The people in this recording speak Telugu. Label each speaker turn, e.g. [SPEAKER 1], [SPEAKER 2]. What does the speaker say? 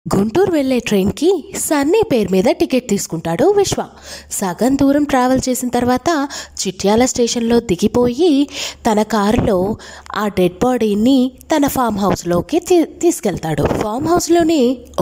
[SPEAKER 1] గుంటూరు వెళ్ళే ట్రైన్కి సన్నీ పేరు మీద టికెట్ తీసుకుంటాడు విశ్వ. సగం దూరం ట్రావెల్ చేసిన తర్వాత చిట్యాల స్టేషన్లో దిగిపోయి తన కారులో ఆ డెడ్ బాడీని తన ఫామ్ హౌస్లోకి తీసుకెళ్తాడు. ఫామ్ హౌస్లోని